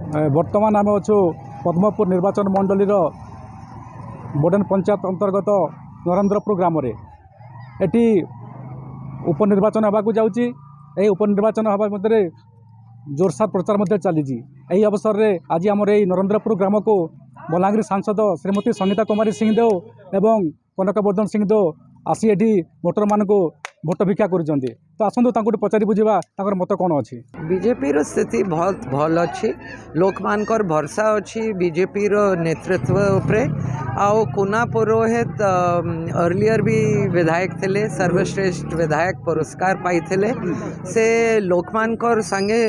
बर्तमान आम अच्छु पद्मपुर निर्वाचन मंडलीर बोडेन पंचायत अंतर्गत नरेंद्रपुर ग्राम एटी उपनिर्वाचन होगाकू जाऊँगी। उपनिर्वाचन हवा मध्य जोरसार प्रचार चली अवसर में आज आमर यही नरेंद्रपुर ग्राम को बलांगीर सांसद श्रीमती संगीता कुमारी सिंहदेव एवं कनकवर्धन सिंहदेव आसी एटी भोटर मान भोट भिक्षा कर तो आसतु पचारि बुझा मत कौन अच्छी। बीजेपी रो स्थिति बहुत भल अच्छी। लोक मानकर भरसा अच्छी बीजेपी रो नेतृत्व उपरे। आओ कुना पुरोहित अर्लियर भी विधायक थे, सर्वश्रेष्ठ विधायक पुरस्कार पाई थे। से लोक मानकर संगे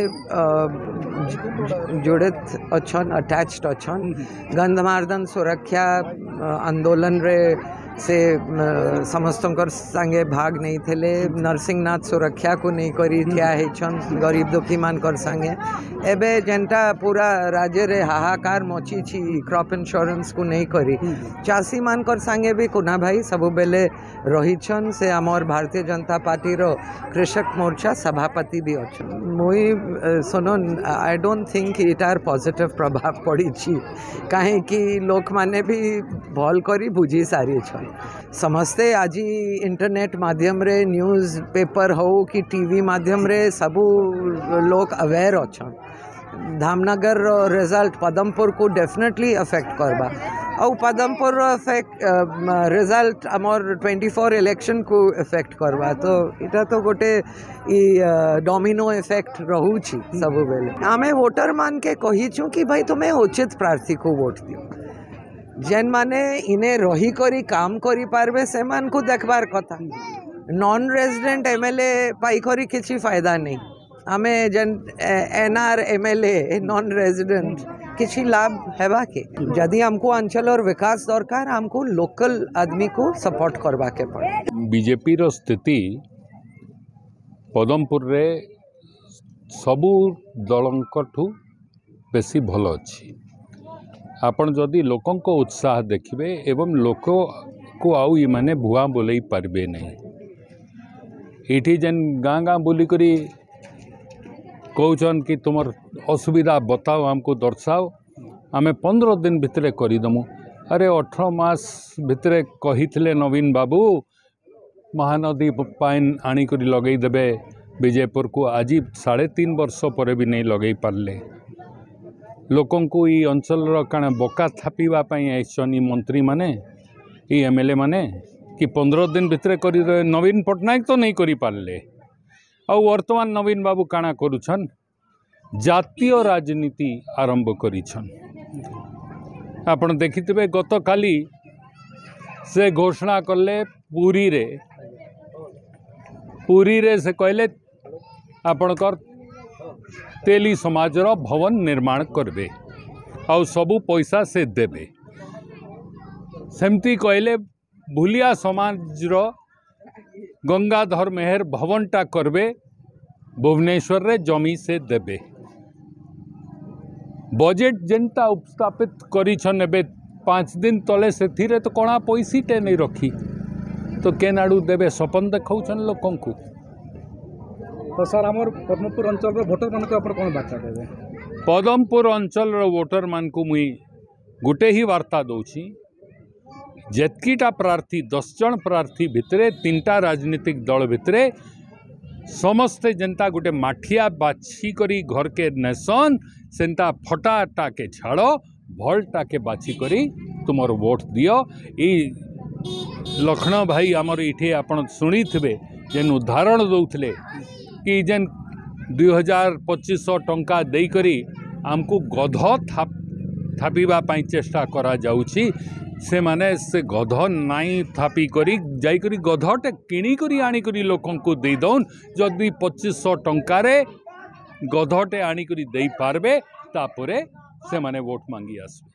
जुड़ित अच्छन, अटैच्ड अच्छन। गंधमार्दन सुरक्षा आंदोलन रे से समस्तंकर संगे भाग नहीं थे। नरसिंहनाथ सुरक्षा को नहीं करी ठिया हेछन गरीब दुखी मानकर संगे। एबे जेंटा पूरा राज्य रे हाहाकार मची छी क्रॉप इंश्योरेंस को नहीं करी चाषी मानकर संगे भी कुना भाई सब बेले रहीछन। से आमर भारतीय जनता पार्टी रो कृषक मोर्चा सभापति भी अच्छन। मुई सुनो आई डोंट थिंक इटार पॉजिटिव प्रभाव पड़ी छी काहे कि लोक माने भी भल करी बुझी सारी छन। समस्ते आज इंटरनेट माध्यम रे न्यूज़ पेपर हो कि टीवी माध्यम रे सबू लोग अवेयर अच्छन। धामनगर रिजल्ट पदमपुर को डेफिनेटली अफेक्ट करबा और पदमपुर अफेक्ट रिजल्ट आमर 24 इलेक्शन को अफेक्ट करबा। तो इटा तो गोटे डोमिनो इफेक्ट रहूची सब बेले। आमे वोटर मान के कही छू कि भाई तुम्हें उचित प्रार्थी को वोट दियो। जेन माने इने रही करी काम करी पारबे से मान को देखबार कथा। नॉन रेजिडेंट एमएलए पाई करी किसी फायदा नहीं। आमे जेन एनआर एमएलए नॉन रेजिडेंट किसी लाभ हेबा के यदि हमको अंचल और विकास दरकार हमको लोकल आदमी को सपोर्ट करबा के पड़े। बीजेपी रो स्थिति पदमपुर रे सबू दलंकठू बेसी भल अच्छी। आपण जदि लोकों को उत्साह देखिए एवं लोक को आउ माने भुआ बोल पारे नहीं। ये जेन गाँ गाँ बुलिक कहन कि तुम असुविधा बताओ हमको दर्शाओ आमे 15 दिन भितर करदमु। अरे 18 मास भितर कही नवीन बाबू महानदी पाइन आनिक लगे देवे विजयपुर को। आज 3.5 वर्ष पर भी नहीं लगे पारे। लोकों को ये अंचल काण बका थापीवाई आईन मंत्री माने ये एमएलए माने कि 15 दिन भितर कर नवीन पट्टनायक तो नहीं करी पारले। और वर्तमान नवीन बाबू काणा करुछन जातीय राजनीति आरंभ करिछन। आपण देखिथिबे गत काली से घोषणा कले पुरी रे से कहले आपणकर तेली समाजर भवन निर्माण करबे और सबू पैसा से देबे। सेमती कहले भूलिया समाजर गंगाधर मेहर भवनटा करबे भुवनेश्वर रे जमी से देबे। बजेट जेनटा उपस्थापित करिछन एबे 5 दिन तले से थीरे तो कोणा पैसीटे नहीं रखी तो केनाडू देबे सपन देखाउछन लोकों को। तो सर आमर पद्मपुर अंचल भोटर मान को कौन बार्ता देवे? पद्मपुर अंचल वोटर मान को मुई गोटे ही वार्ता दौची। जेतकीटा प्रार्थी 10 जन प्रार्थी भितरे 3टा राजनीतिक दल भितरे समस्ते जनता गोटे माठिया बाछी करी घर के नेसन सेंता फटाटा के छाड़ भलटा के बाछी करी तुमर वोट दियो। ये लखन भाई आमर इठे आपण शुणी थे जेन उदाहरण दौले कि जेन 2500 टंका दे करी आमको गध थापीबा पाई चेष्टा करा जाउछि। से माने से गध नाई थापी करी जाई करी गधटे किणी करी आनी करी लोकों को दे दौन। जदि 2500 टंका रे गधटे आनी करी दे पारबे तापरे से माने वोट मांगी आसबे।